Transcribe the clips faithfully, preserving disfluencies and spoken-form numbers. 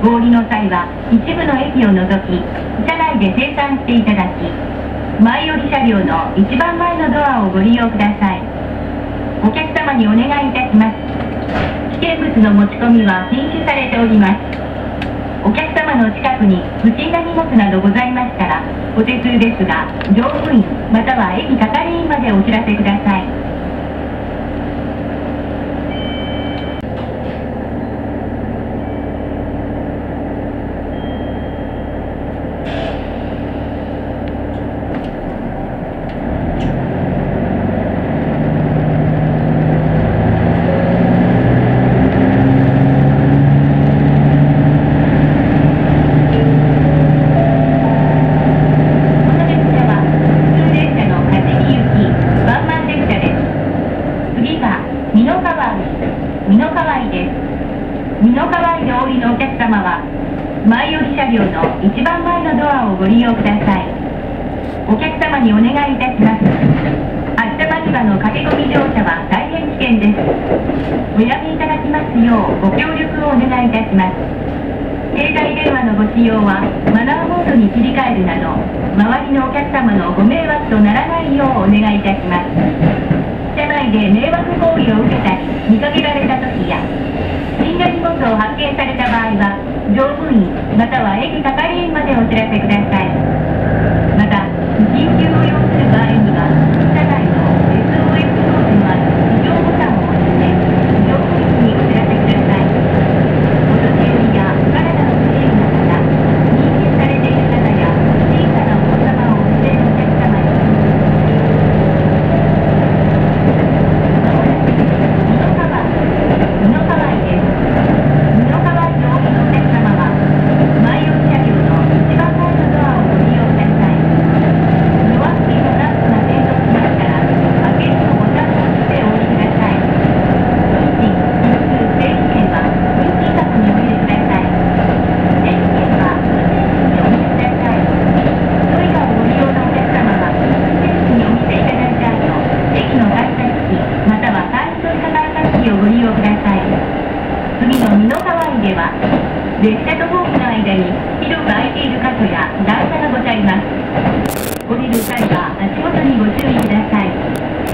お降りの際は一部の駅を除き車内で精算していただき、前寄り車両の一番前のドアをご利用ください。お客様にお願いいたします。危険物の持ち込みは禁止されております。お客様の近くに不審な荷物などございましたら、お手数ですが乗務員または駅係員までお知らせください。前寄り車両の一番前のドアをご利用ください。お客様にお願いいたします。秋田松葉の駆け込み乗車は大変危険です。おやめいただきますようご協力をお願いいたします。携帯電話のご使用はマナーモードに切り替えるなど、周りのお客様のご迷惑とならないようお願いいたします。車内で迷惑行為を受けたり見かけられた時や、不審な荷物を発見された場合は乗務員または駅係員までお知らせください。また緊急を要する場合には車内の エスオーエス 装置のある非常ボタンを押して乗務員にお知らせください。お年寄りや体の不自由な方、妊娠されている方や小さなお子様をお連れのお客様に、美濃川美濃川井です。美濃川井のお降りのお客様は前寄り車両の一番前のドアをご利用ください。ドア付近のランプが点灯しましたら開けるのボタンを押してお降りください。運賃、一通、整理券は運賃箱にお入れください。整理券は運転士にお見せください。トイレをご利用のお客様は運転士にお見せいただいた後、駅の改札機または会員問いか改札機をご利用ください。次の美濃川井では列車とホームの間に広く空いている箇所や段差がございます。降りる際は足元にご注意ください。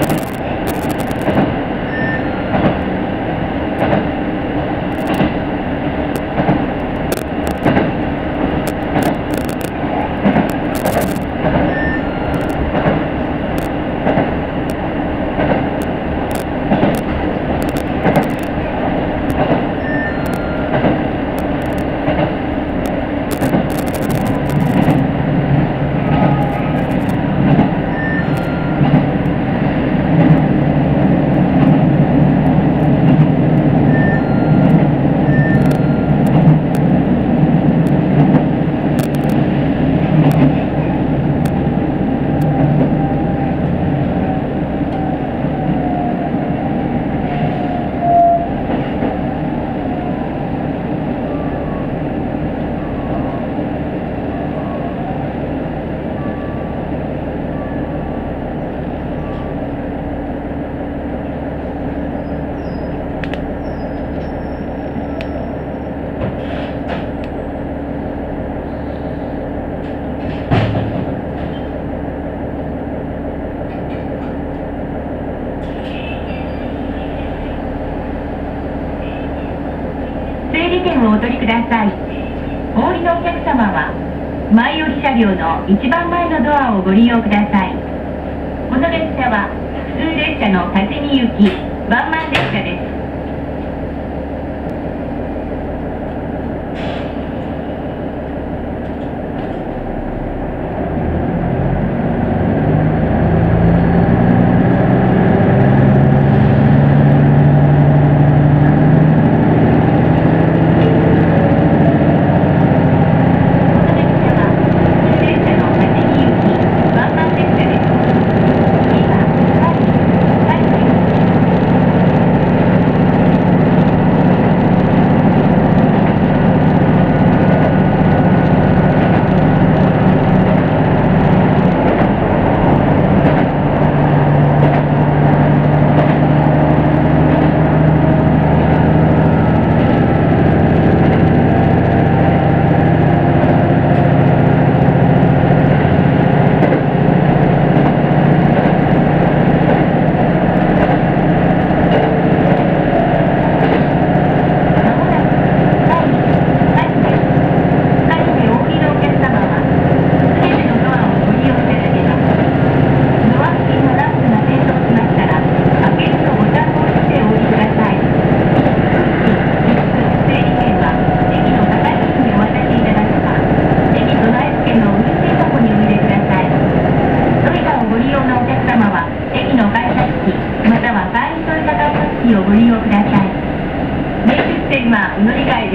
をお取りください。お降りのお客様は前寄り車両の一番前のドアをご利用ください。この列車は普通列車の多治見行きワンマン列車です。 です。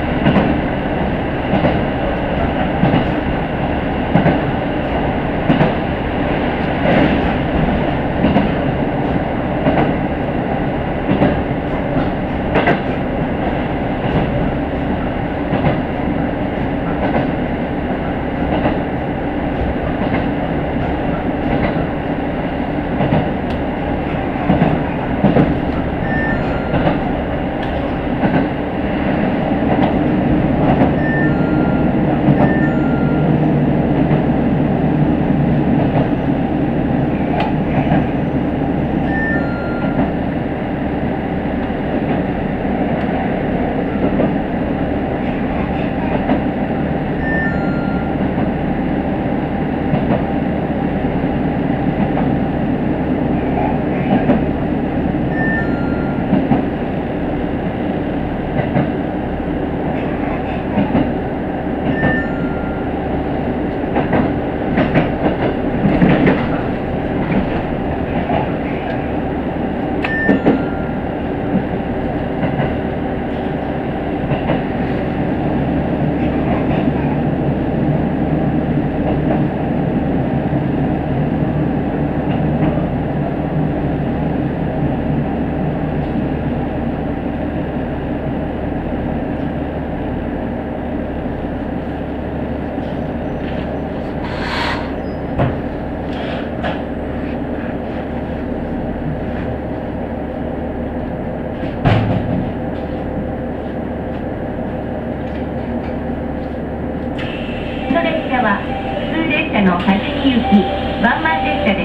の端に行き、ワンマン列車です。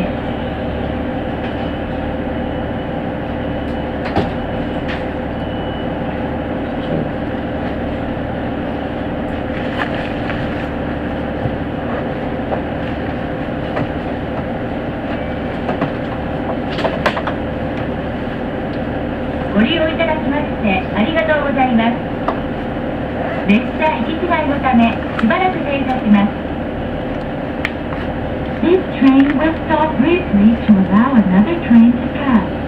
ご利用いただきましてありがとうございます。列車行き違いのためしばらく停車します。This train will stop briefly to allow another train to pass.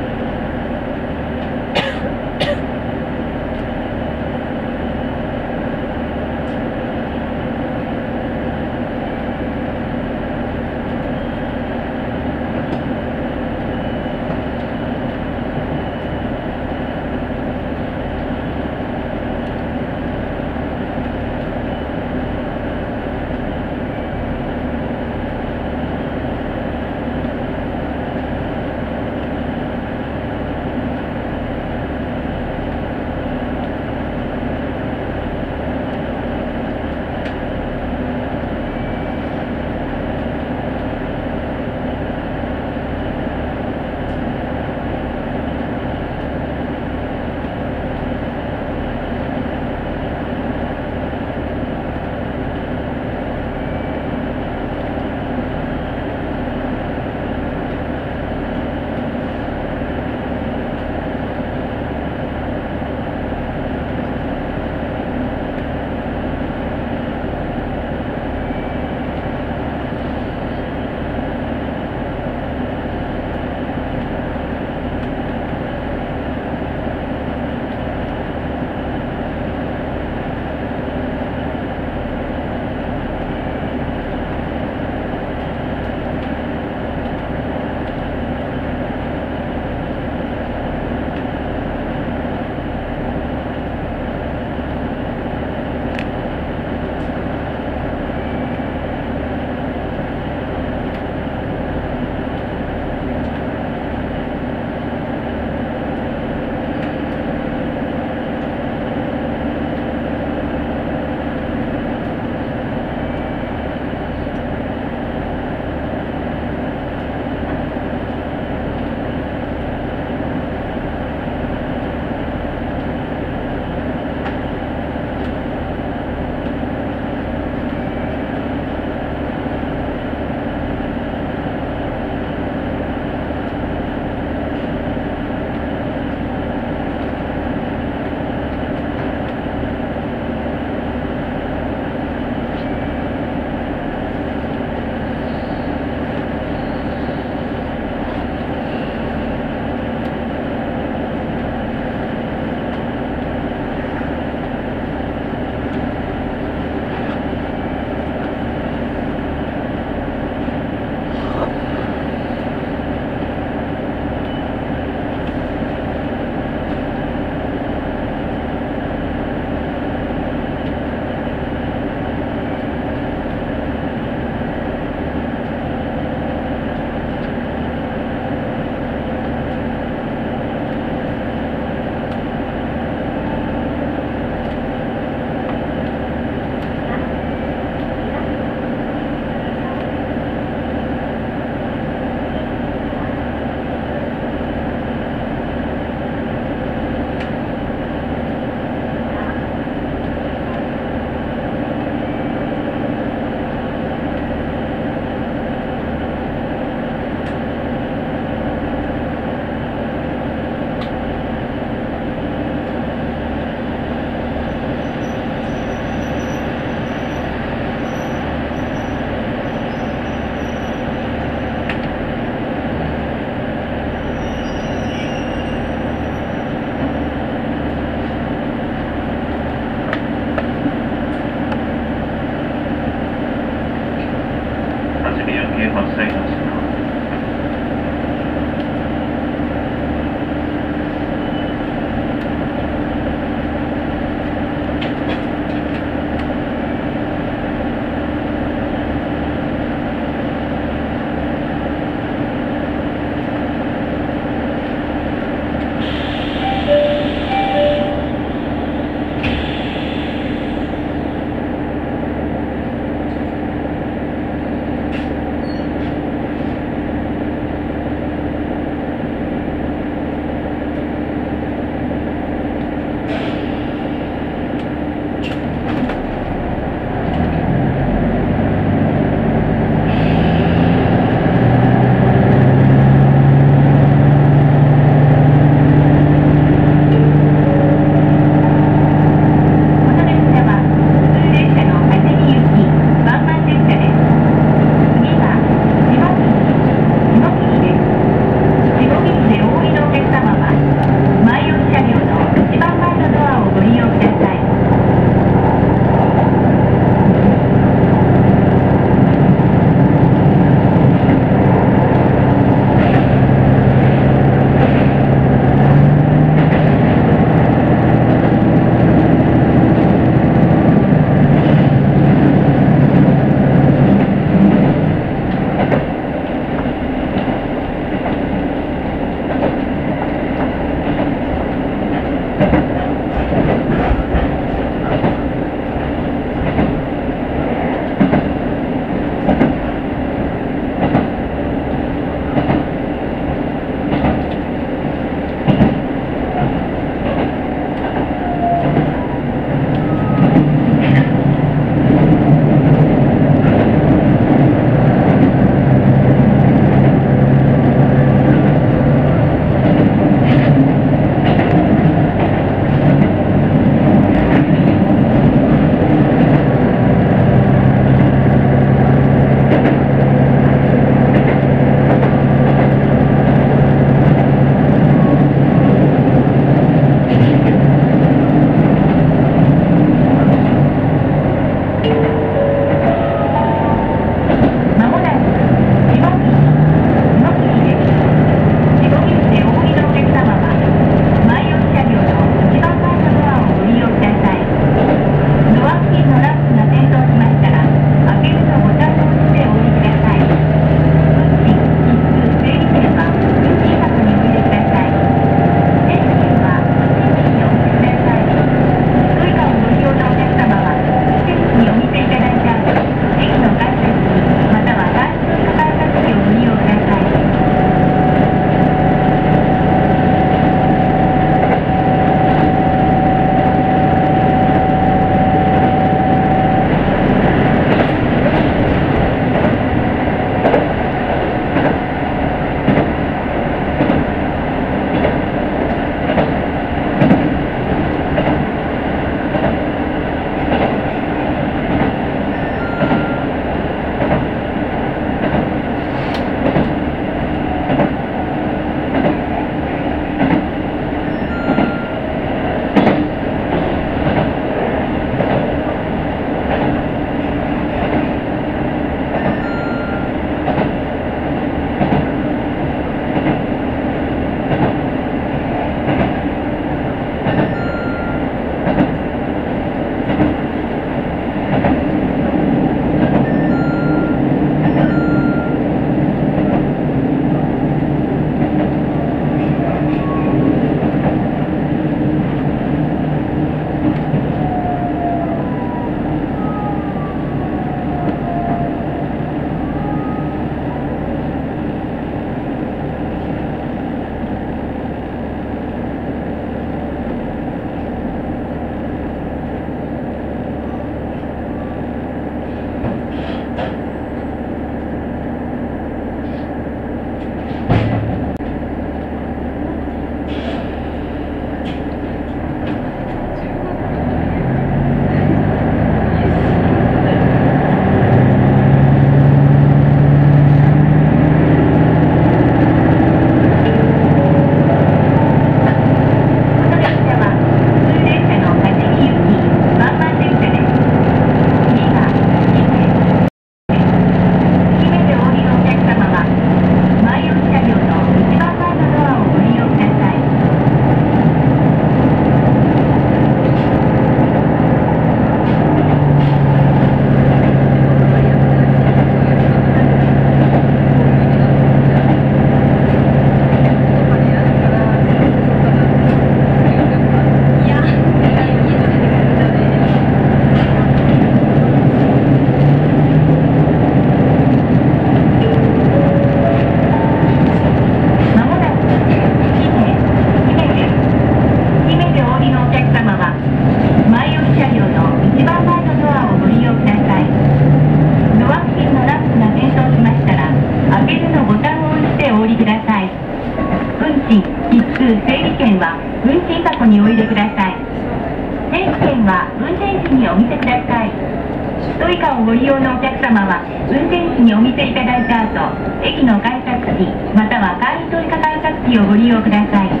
賃、切符、整理券は運賃箱にお入れください。整理券は運転士にお見せください。トイカをご利用のお客様は運転士にお見せいただいた後、駅の改札機または簡易トイカ改札機をご利用ください。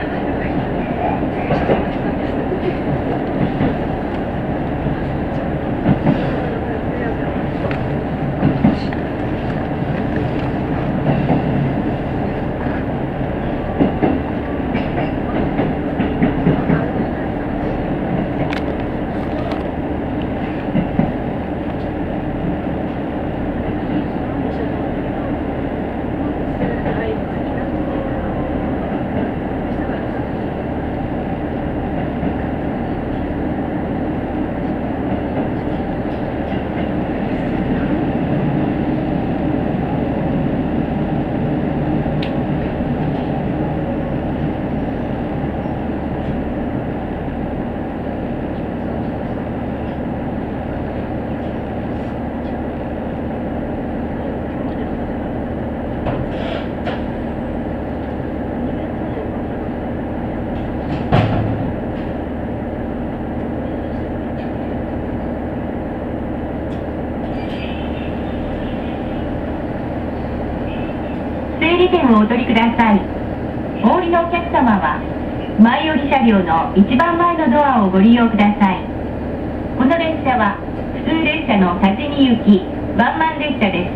整理券をお取りください。お降りのお客様は前寄り車両の一番前のドアをご利用ください。この列車は普通列車の立ち見行きワンマン列車です。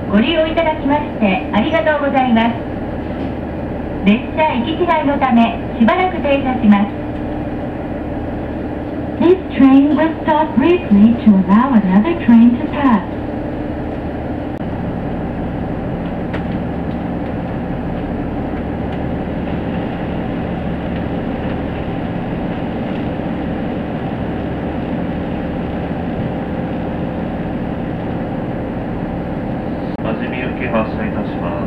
ご利用いただきましてありがとうございます。列車行き違いのためしばらく停車します。 This train will stop briefly to allow another train to pass. 多治見行き発車いたします。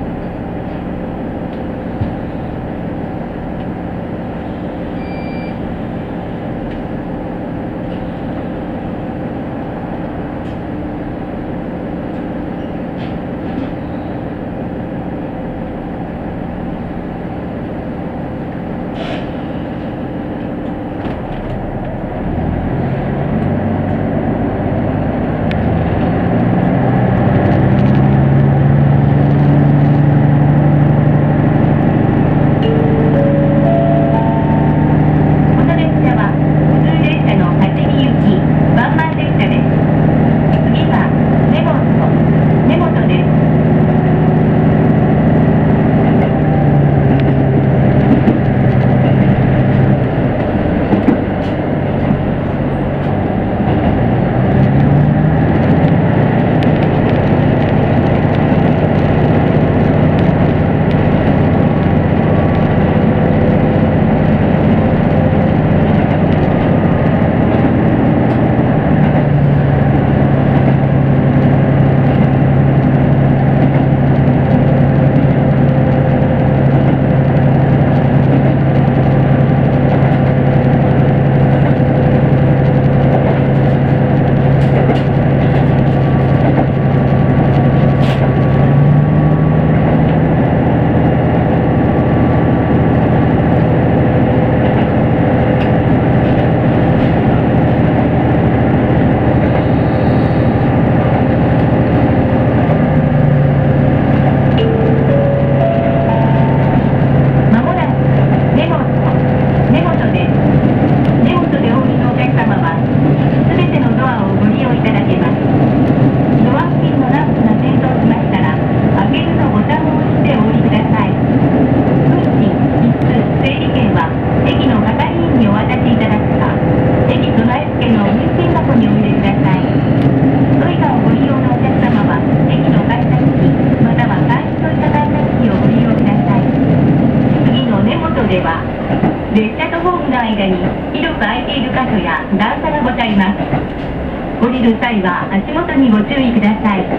列車とホームの間に広く空いている箇所や段差がございます。降りる際は足元にご注意ください。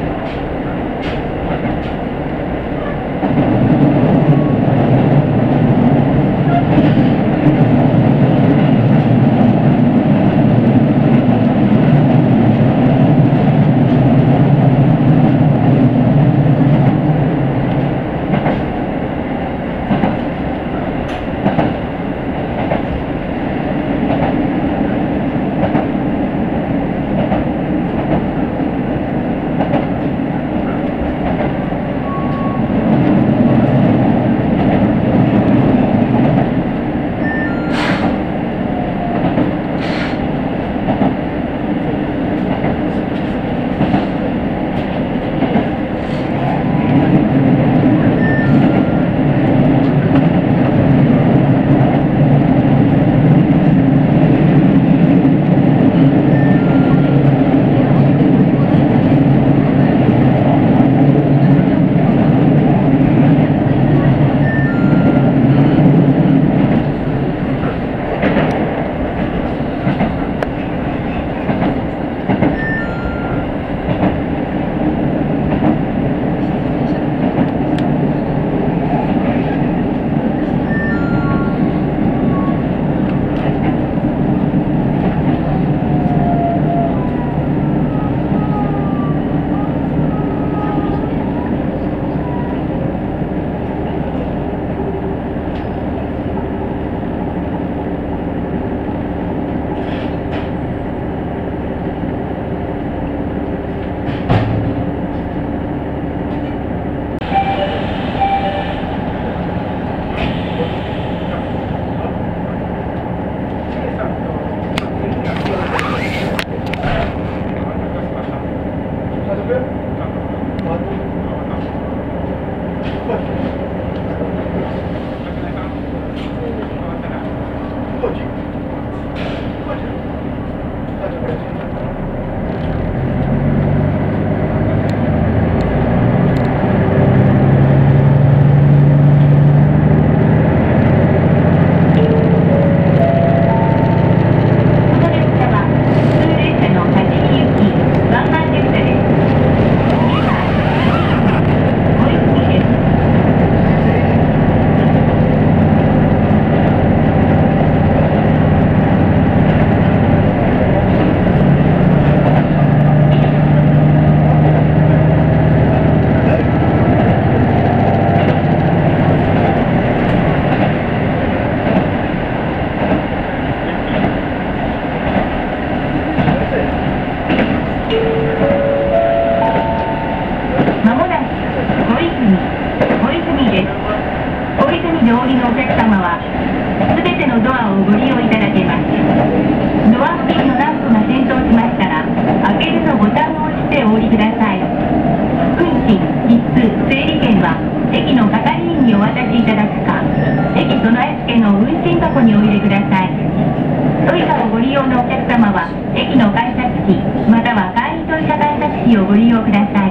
はすべてのドアをご利用いただけます。ドア付近のランプが点灯しましたら開けるのボタンを押してお降りください。運賃、切符、整理券は駅の係員にお渡しいただくか、駅備え付けの運賃箱にお入れください。トイカをご利用のお客様は駅の改札機または簡易トイカ改札機をご利用ください。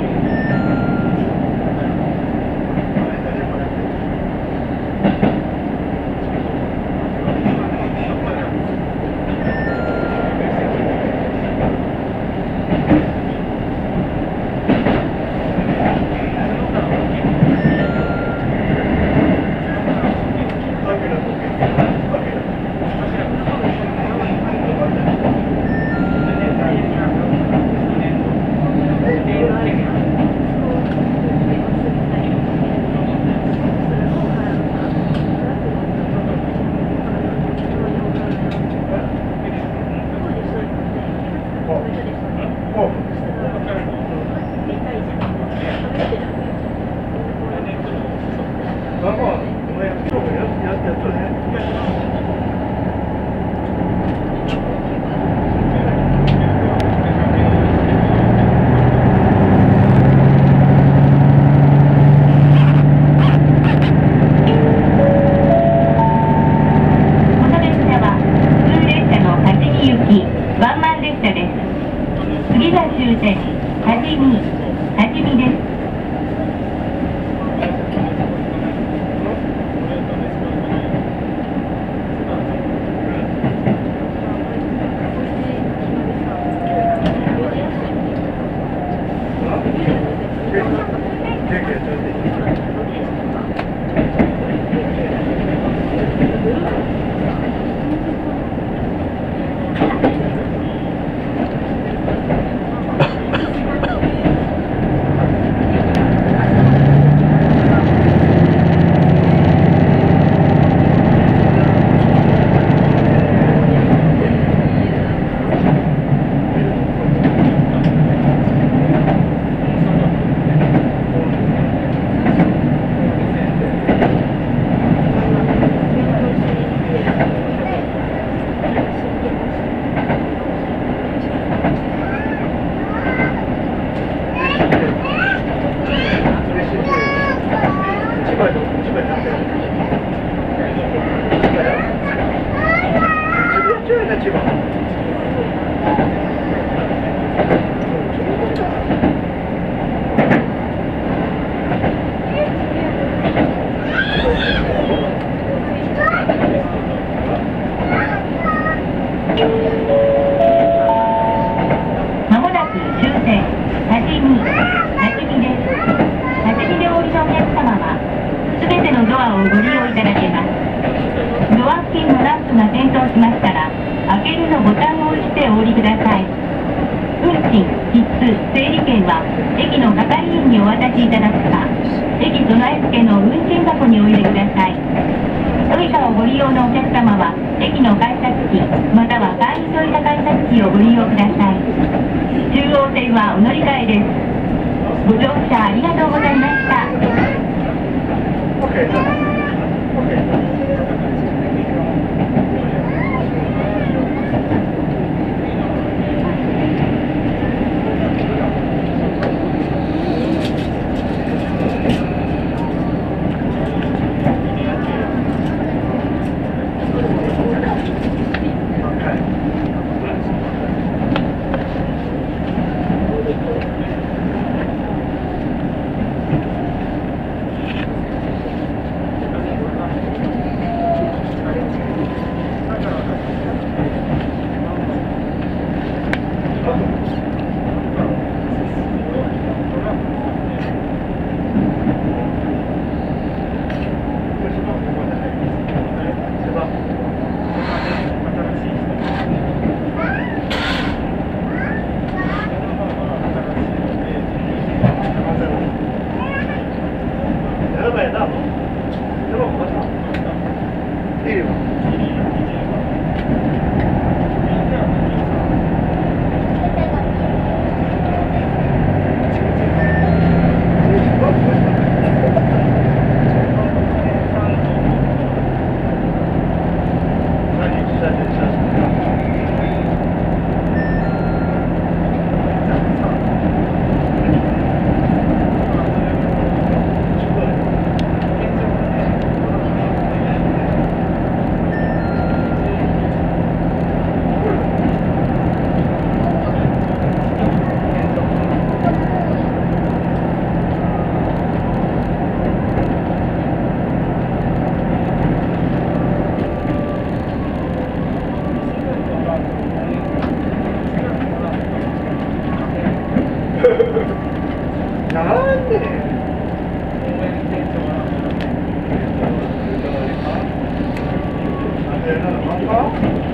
Ada yang nak makan?